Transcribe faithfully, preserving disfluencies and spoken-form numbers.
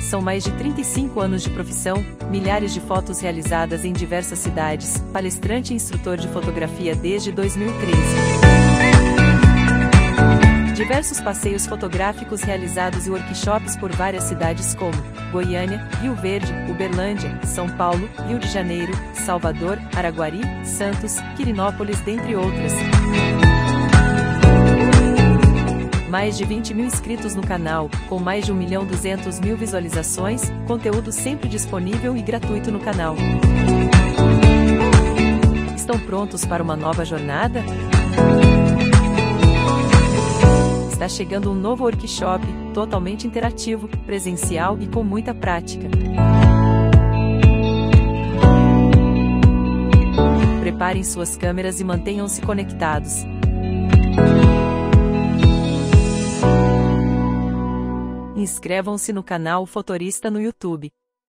São mais de trinta e cinco anos de profissão, milhares de fotos realizadas em diversas cidades, palestrante e instrutor de fotografia desde dois mil e treze. Diversos passeios fotográficos realizados e workshops por várias cidades como Goiânia, Rio Verde, Uberlândia, São Paulo, Rio de Janeiro, Salvador, Araguari, Santos, Quirinópolis, dentre outras. Mais de vinte mil inscritos no canal, com mais de um milhão duzentos mil visualizações, conteúdo sempre disponível e gratuito no canal. Estão prontos para uma nova jornada? Está chegando um novo workshop, totalmente interativo, presencial e com muita prática. Preparem suas câmeras e mantenham-se conectados. Inscrevam-se no canal Fotorista no YouTube.